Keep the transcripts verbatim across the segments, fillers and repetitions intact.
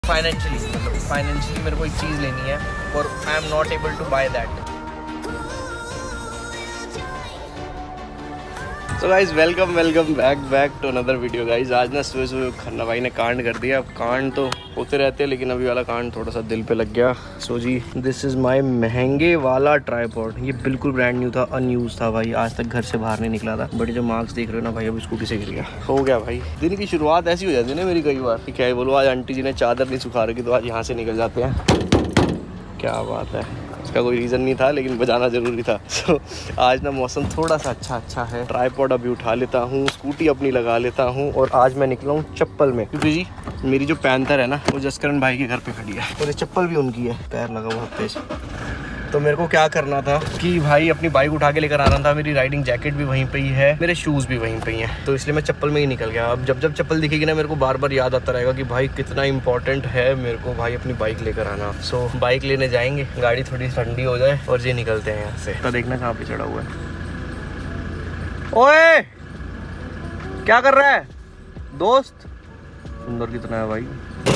Financially मतलब financially मेरे को एक चीज़ लेनी है और I am not able to buy that. So guys welcome welcome back back to another video guys. आज ना सुबह सुबह खन्ना भाई ने कांड कर दिया। अब कांड तो होते रहते हैं लेकिन अभी वाला कांड थोड़ा सा दिल पे लग गया। सो जी दिस इज़ माय महंगे वाला ट्राईपॉड। ये बिल्कुल ब्रांड न्यू था, अनयूज था भाई, आज तक घर से बाहर नहीं निकला था। बट जो मार्क्स देख रहे हो ना भाई, अभी स्कूटी से गिर गया। हो गया भाई, दिन की शुरुआत ऐसी हो जाती है ना मेरी कई बार। क्या है बोलो, आज आंटी जी ने चादर नहीं सुखा रखी तो आज यहाँ से निकल जाते हैं। क्या बात है, इसका कोई रीज़न नहीं था लेकिन बजाना ज़रूरी था। सो so, आज ना मौसम थोड़ा सा अच्छा अच्छा है। ट्राईपॉड अभी उठा लेता हूँ, स्कूटी अपनी लगा लेता हूँ और आज मैं निकला हूँ चप्पल में, क्योंकि जी मेरी जो पैंथर है ना वो जसकरण भाई के घर पे खड़ी है और ये चप्पल भी उनकी है। पैर लगा बहुत तेज। तो मेरे को क्या करना था कि भाई अपनी बाइक उठा के लेकर आना था। मेरी राइडिंग जैकेट भी वहीं पे ही है, मेरे शूज़ भी वहीं पे ही हैं, तो इसलिए मैं चप्पल में ही निकल गया। अब जब जब चप्पल दिखेगी ना मेरे को बार बार याद आता रहेगा कि भाई कितना इंपॉर्टेंट है मेरे को भाई अपनी बाइक लेकर आना। सो बाइक लेने जाएंगे, गाड़ी थोड़ी ठंडी हो जाए और ये निकलते हैं यहाँ से। तो देखना कहाँ पे चढ़ा हुआ है। ओए क्या कर रहा है दोस्त? सुंदर कितना है भाई,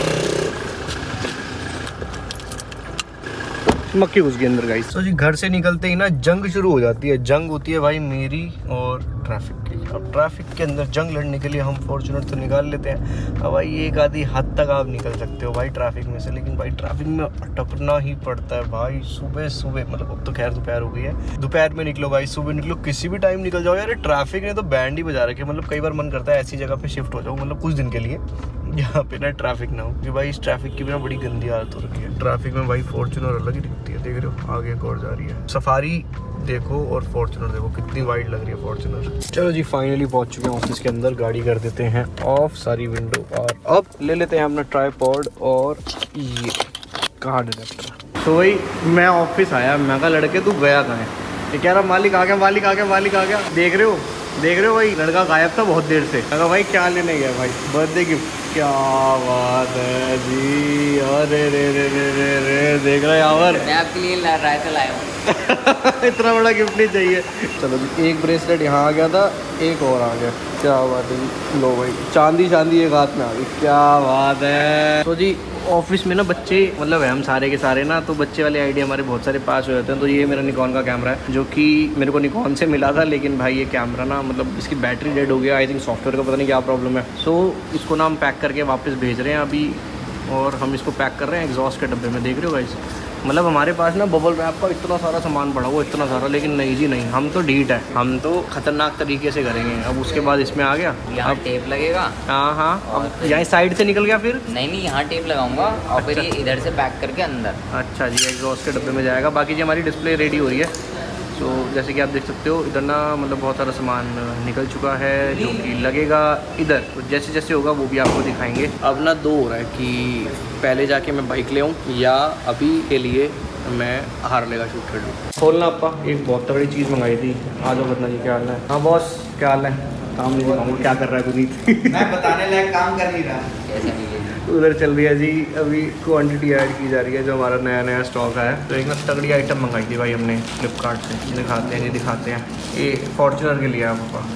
मक्खी घुस गई अंदर गाइस। तो जी घर से निकलते ही ना जंग शुरू हो जाती है। जंग होती है भाई मेरी और ट्रैफिक की। अब ट्रैफिक के अंदर जंग लड़ने के लिए हम फॉर्च्यूनर तो निकाल लेते हैं। अब भाई एक आधी हद तक आप निकल सकते हो भाई ट्रैफिक में से, लेकिन भाई ट्रैफिक में अटकना ही पड़ता है भाई। सुबह सुबह मतलब अब तो खैर दोपहर हो गई है, दोपहर में निकलो भाई, सुबह निकलो, किसी भी टाइम निकल जाओ यार। ट्रैफिक ने तो बैंड ही बजा रखे। मतलब कई बार मन करता है ऐसी जगह पे शिफ्ट हो जाओ, मतलब कुछ दिन के लिए यहाँ पे ना ट्रैफिक ना हो, क्योंकि भाई इस ट्रैफिक की भी ना बड़ी गंदी हालत हो रखी है। ट्रैफिक में भाई फॉर्च्यूनर अलग ही दिखती है, देख रहे हो आगे एक और जा रही है। सफारी देखो और फॉर्च्यूनर देखो कितनी वाइड लग रही है फॉर्च्यूनर। चलो जी फाइनली पहुंच चुके हैं ऑफिस के अंदर। गाड़ी कर देते हैं ऑफ सारी विंडो और अब ले लेते हैं अपना ट्राईपॉड और ये कार्ड अडेप्टर। तो वही मैं ऑफिस आया, मैं कहा लड़के तू गया कहाँ है? ये कह रहा मालिक आ गया, मालिक आ गया, मालिक आ गया। देख रहे हो देख रहे हो भाई, लड़का गायब था बहुत देर से। अगर भाई क्या लेने गया भाई? Birthday gift. क्या बात है जी, अरे रे रे रे रे रे देख रहे यावर, मैं आपके लिए रायता लाया हूँ। इतना बड़ा गिफ्ट नहीं चाहिए। चलो जी एक ब्रेसलेट यहाँ आ गया था, एक और आ गया। क्या बात है जी, लो भाई चांदी चांदी एक हाथ में आ गई। क्या बात है। तो जी ऑफिस में ना बच्चे मतलब है हम सारे के सारे ना, तो बच्चे वाले आइडिया हमारे बहुत सारे पास हो जाते हैं। तो ये मेरा निकॉन का कैमरा है जो कि मेरे को निकॉन से मिला था, लेकिन भाई ये कैमरा ना मतलब इसकी बैटरी डेड हो गया। आई थिंक सॉफ्टवेयर का पता नहीं क्या प्रॉब्लम है। सो इसको ना हम पैक करके वापस भेज रहे हैं अभी, और हम इसको पैक कर रहे हैं एग्जॉस्ट के डब्बे में। देख रहे हो गाइस, मतलब हमारे पास ना बबल रैप का इतना सारा सामान पड़ा हुआ, इतना सारा, लेकिन नहीं जी नहीं, हम तो ढीठ है, हम तो खतरनाक तरीके से करेंगे। अब उसके बाद इसमें आ गया, यहाँ टेप लगेगा। हाँ हाँ, अब यहाँ साइड से निकल गया फिर। नहीं नहीं, यहाँ टेप लगाऊंगा और फिर ये इधर से पैक करके अंदर। अच्छा जी, एग्जॉस्ट के डब्बे में जाएगा। बाकी जी हमारी डिस्प्ले रेडी हो रही है। तो जैसे कि आप देख सकते हो इधर ना मतलब बहुत सारा सामान निकल चुका है जो कि लगेगा इधर। तो जैसे जैसे होगा वो भी आपको दिखाएंगे। अब ना दो हो रहा है कि पहले जाके मैं बाइक ले आऊँ या अभी के लिए मैं हार्ले का शूट कर लूँ। खोलना आपका एक बहुत तगड़ी चीज़ मंगाई थी। आ जाओ बतना जी, क्या हाल है? हाँ बॉस क्या हाल है? काम नहीं दिखाऊंगा क्या कर रहा है गुनीत। मैं बताने लायक काम कर नहीं रहा। ऐसा नहीं है, उधर चल रही है जी अभी क्वांटिटी ऐड की जा रही है जो हमारा नया नया स्टॉक है। तो एक ना तगड़ी आइटम मंगाई थी भाई हमने फ्लिपकार्ट से। दिखाते हैं जी दिखाते हैं, ये फॉर्च्यूनर के लिए है पापा।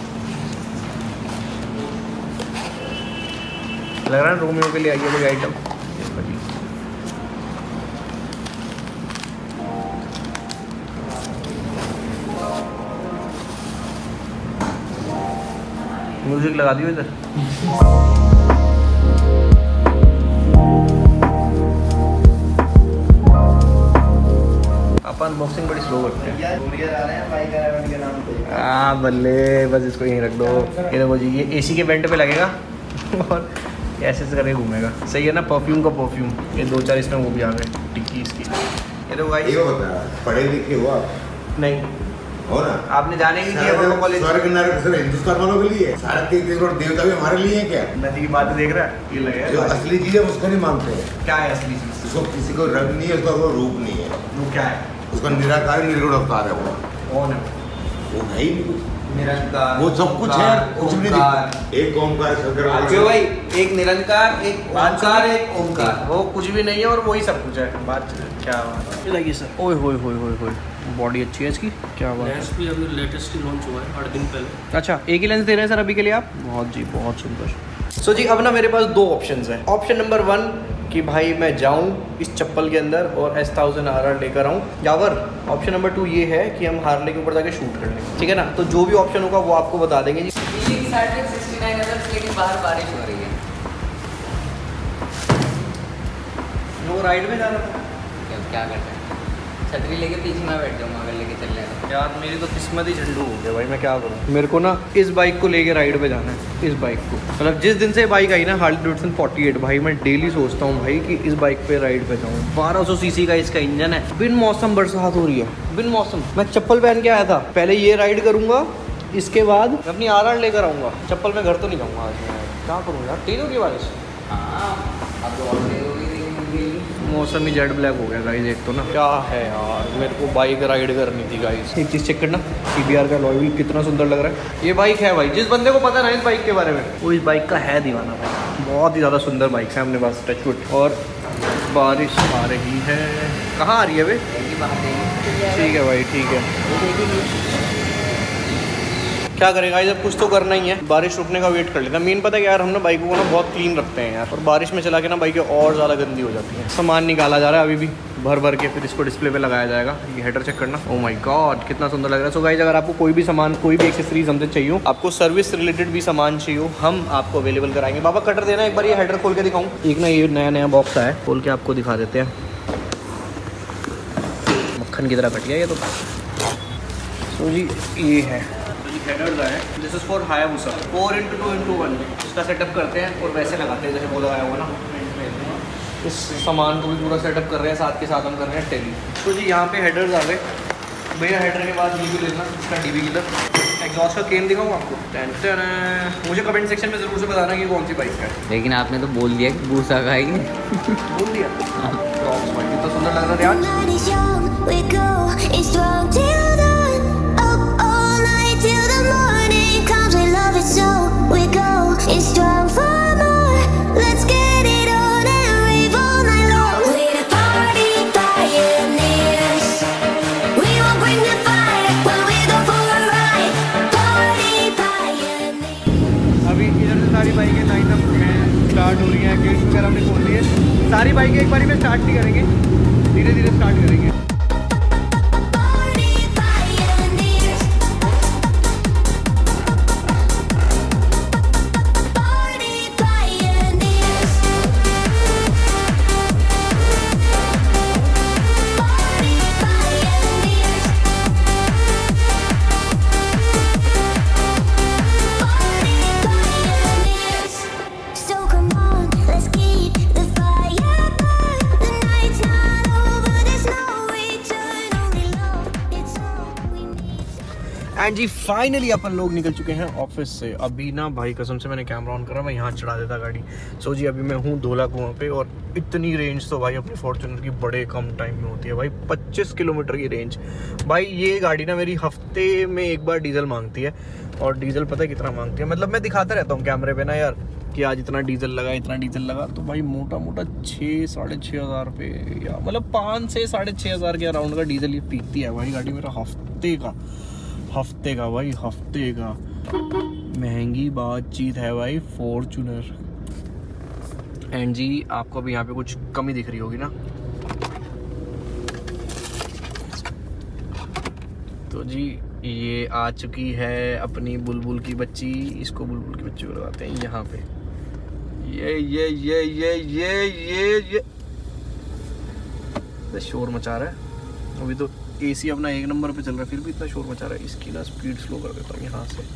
लग रहा है रोमियो के लिए आई है कोई आइटम। म्यूजिक लगा दियो इधर। अपन अनबॉक्सिंग बड़ी स्लो करते हैं। हाँ बल्ले, बस इसको यहीं रख दो। ये देखो जी ये एसी के वेंट पे लगेगा और ऐसे ऐसे करके घूमेगा। सही है ना, परफ्यूम का परफ्यूम। ये दो चार इसमें वो भी आ गए टिक्की इसकी। ये देखो भाई, पढ़े लिखे हो आप? नहीं हो ना, आपने जाने नहीं दिया कॉलेज। स्वर्ग नरक सिर्फ हिंदुस्तान वालों के लिए, सारे तीन तीन करोड़ देवता भी हमारे लिए हैं क्या? नदी की बात देख रहा है, ये लगे जो असली चीज है उसको नहीं मानते हैं। क्या है असली चीज? उसको किसी को रंग नहीं है, उसका कोई रूप नहीं है। वो क्या है? उसका निराकार निर्गुण अवतार है वो। कौन है वो है ही नहीं कुछ, निरंकार, वो सब कुछ है, कुछ भी नहीं। एक ओमकार शंकर क्यों भाई, एक निरंकार, एक ओमकार, एक ओमकार, वो कुछ भी नहीं है और वही सब कुछ है। बात क्या बात लगी सर? ओए होए होए होए होए, बॉडी अच्छी है इसकी। क्या बात है। लेंस भी अभी लेटेस्ट ही लॉन्च हुआ है आठ दिन पहले। अच्छा एक ही लेंस दे रहे हैं सर अभी के लिए आप? बहुत जी बहुत सुंदर। सो जी अब ना मेरे पास दो ऑप्शंस हैं। ऑप्शन नंबर वन कि भाई मैं जाऊं इस चप्पल के अंदर और एस थाउजेंड आर आर लेकर आऊँ, यावर ऑप्शन नंबर टू ये है कि हम हार्ले के ऊपर जाके शूट कर लें, ठीक है ना। तो जो भी ऑप्शन होगा वो आपको बता देंगे जी। लेकिन बाहर बारिश हो रही है। वो राइड में जाना था, क्या करते हैं, छतरी लेके पीछे में बैठ जाऊँगा अगर लेके चल रहे हैं। यार मेरी तो किस्मत ही झंडू हो गया भाई, मैं क्या करूँ। मेरे को ना इस बाइक को लेके राइड पे जाना है, इस बाइक को। मतलब जिस दिन से बाइक आई ना हार्ले डेविडसन फोर्टी एट, भाई मैं डेली सोचता हूँ भाई कि इस बाइक पे राइड पे जाऊँ। बारह सौ सीसी का इसका इंजन है, बिन मौसम बरसात हो रही है, बिन मौसम। मैं चप्पल पहन के आया था, पहले ये राइड करूँगा, इसके बाद मैं अपनी आर आर लेकर आऊँगा। चप्पल में घर तो नहीं जाऊँगा आज मैं, क्या करूँ यार, तेज होगी बारिश। हाँ अब तो और तेज होगी, मौसम ही जेड ब्लैक हो गया गाइस। एक तो ना क्या है यार, मेरे को बाइक राइड करनी थी गाइस। एक चीज़ चेक करना, सी बी आर का अलॉय व्हील कितना सुंदर लग रहा है। ये बाइक है भाई, जिस बंदे को पता ना इस बाइक के बारे में वो इस बाइक का है दीवाना भाई। बहुत ही ज़्यादा सुंदर बाइक है अपने पास, टचवुड। और बारिश आ रही है, कहाँ आ रही है भाई? ठीक है भाई, ठीक है। क्या करेगा जब कुछ तो करना ही है, बारिश रुकने का वेट कर लेता। मेन पता है यार, हम ना बाइकों को ना बहुत क्लीन रखते हैं यार, और बारिश में चला के ना बाइकें और ज़्यादा गंदी हो जाती हैं। सामान निकाला जा रहा है अभी भी भर भर के, फिर इसको डिस्प्ले पे लगाया जाएगा। ये हेडर चेक करना, ओह माय गॉड कितना सुंदर लग रहा है। सो गाइस अगर आपको कोई भी सामान, कोई भी एक्सेसरीज हमसे चाहिए हो, आपको सर्विस रिलेटेड भी सामान चाहिए हो, हम आपको अवेलेबल कराएंगे। बाबा कटर देना एक बार, ये हेडर खोल के दिखाऊँ। एक ना ये नया नया बॉक्स आया, खोल के आपको दिखा देते हैं। मक्खन की तरह कट गया ये तो। सो जी ये है हेडर्स आए, this is for Hayabusa four into two into one. इसका सेटअप करते हैं और वैसे लगाते हैं जैसे वो लगाया हुआ ना। इस सामान को भी पूरा सेटअप कर रहे हैं, साथ के साथ हम कर रहे हैं टेली। तो जी यहाँ पे हेडर्स आ गए भैया। हेडर के बाद डी बी लेना, इसका डी बी की तरफ एग्जॉस्ट का केन दिखाऊँ आपको। टेंशन है, मुझे कमेंट सेक्शन में ज़रूर से बताना कि कौन सी बाइक है। लेकिन आपने तो बोल दिया कि भूसा खाएंगे। बोल दिया कितना सुंदर लग रहा है so we go is strong for more. Let's get it on and rave all night long. We're the party pioneers. We will bring the fire when we go for a ride. Party pioneers. अभी इधर से सारी बाइकें line up हैं, start हो रही हैं, gate वगैरह हमने खोल दिए। सारी बाइकें एक बारी में स्टार्ट नहीं करेंगे, धीरे धीरे स्टार्ट करेंगे। एंड जी फाइनली अपन लोग निकल चुके हैं ऑफिस से। अभी ना भाई कसम से मैंने कैमरा ऑन करा, मैं यहाँ चढ़ा देता गाड़ी। सो जी अभी मैं हूँ धोला कुआं पे, और इतनी रेंज तो भाई अपनी फॉर्च्यूनर की बड़े कम टाइम में होती है भाई। पच्चीस किलोमीटर की रेंज भाई। ये गाड़ी ना मेरी हफ्ते में एक बार डीजल मांगती है, और डीजल पता है कितना मांगती है। मतलब मैं दिखाता रहता हूँ कैमरे पे ना यार कि आज इतना डीजल लगा, इतना डीजल लगा, तो भाई मोटा मोटा छः साढ़े छः हज़ार रुपये या मतलब पाँच से साढ़े छः हज़ार के अराउंड का डीजल ये पीती है भाई गाड़ी मेरा हफ्ते का। हफ्ते का भाई, हफ्ते का। महंगी बातचीत है भाई फॉर्च्यूनर। एंड जी आपको अभी यहाँ पे कुछ कमी दिख रही होगी ना, तो जी ये आ चुकी है अपनी बुलबुल की बच्ची। इसको बुलबुल की बच्ची को लगाते हैं यहाँ पे। ये ये ये ये ये ये ये ये शोर मचा रहा है। अभी तो एसी अपना एक नंबर पे चल रहा है, फिर भी इतना शोर मचा रहा है। इसकी ना स्पीड स्लो कर देता हूँ यहाँ से,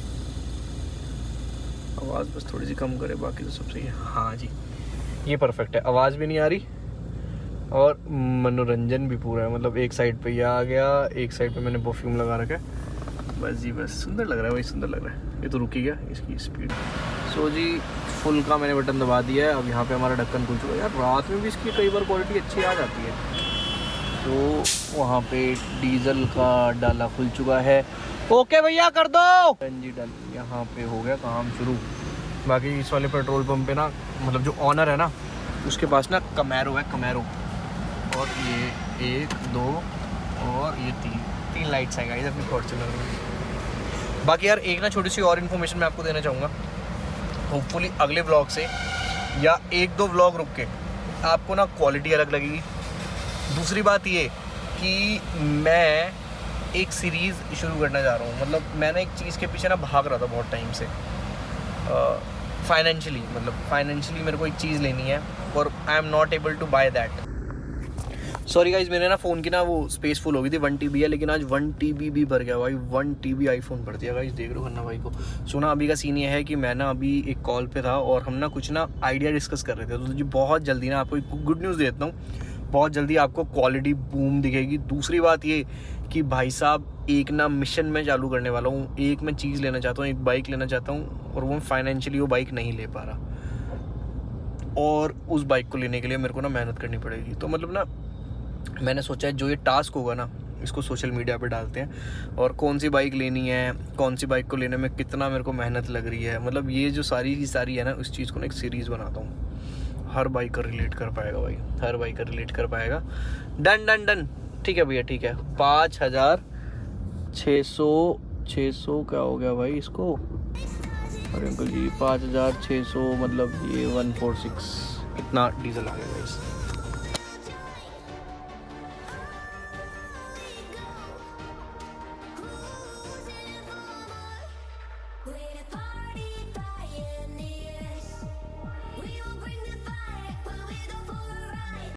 आवाज़ बस थोड़ी सी कम करे, बाकी तो सब सही है। हाँ जी ये परफेक्ट है, आवाज़ भी नहीं आ रही और मनोरंजन भी पूरा है। मतलब एक साइड पे ये आ गया, एक साइड पे मैंने परफ्यूम लगा रखा है। बस जी बस सुंदर लग रहा है भाई, सुंदर लग रहा है। ये तो रुकी गया इसकी स्पीड। सो जी फुल का मैंने बटन दबा दिया है। अब यहाँ पे हमारा ढक्कन खुल चुका है। यार रात में भी इसकी कई बार क्वालिटी अच्छी आ जाती है। तो वहाँ पे डीजल का डाला खुल चुका है। ओके भैया कर दो जी डल। यहाँ पे हो गया काम शुरू। बाकी इस वाले पेट्रोल पंप पे ना, मतलब जो ऑनर है ना उसके पास ना कमैरो है, कमैरो। और ये एक दो और ये तीन तीन लाइट्स हैं गाइस अपनी फॉर्च्यूनर में। बाकी यार एक ना छोटी सी और इन्फॉर्मेशन मैं आपको देना चाहूँगा होपफुली अगले व्लॉग से या एक दो व्लॉग रुक के आपको ना क्वालिटी अलग लगेगी। दूसरी बात ये कि मैं एक सीरीज़ शुरू करना चाह रहा हूँ। मतलब मैंने एक चीज़ के पीछे ना भाग रहा था बहुत टाइम से, फाइनेंशियली uh, मतलब फाइनेंशियली मेरे को एक चीज़ लेनी है और I am not able to buy that. Sorry guys, मेरे ना फ़ोन की ना वो स्पेस फुल हो गई थी, वन टी बी है, लेकिन आज वन टी बी भी भर गया भाई, वन टी बी आईफोन भर दिया गाइज। देख रहे हो खन्ना भाई को। सुना अभी का सीन ये है कि मैं ना अभी एक कॉल पे था और हम ना कुछ ना आइडिया डिस्कस कर रहे थे। तो जी बहुत जल्दी ना आपको एक गुड न्यूज़ देता हूँ, बहुत जल्दी आपको क्वालिटी बूम दिखेगी। दूसरी बात ये कि भाई साहब एक ना मिशन में चालू करने वाला हूँ। एक मैं चीज़ लेना चाहता हूँ, एक बाइक लेना चाहता हूँ और वो फाइनेंशियली वो बाइक नहीं ले पा रहा और उस बाइक को लेने के लिए मेरे को ना मेहनत करनी पड़ेगी। तो मतलब ना मैंने सोचा है जो ये टास्क होगा ना इसको सोशल मीडिया पे डालते हैं और कौन सी बाइक लेनी है, कौन सी बाइक को लेने में कितना मेरे को मेहनत लग रही है, मतलब ये जो सारी की सारी है ना उस चीज़ को ना एक सीरीज़ बनाता हूँ। हर बाइक का रिलेट कर पाएगा भाई, हर बाइक का रिलेट कर पाएगा। डन डन डन, ठीक है भैया, ठीक है। पाँच हज़ार छः सौ छः सौ क्या हो गया भाई इसको? अरे अंकल जी पाँच हज़ार छः सौ मतलब ये वन फोर सिक्स इतना डीजल आ गया इस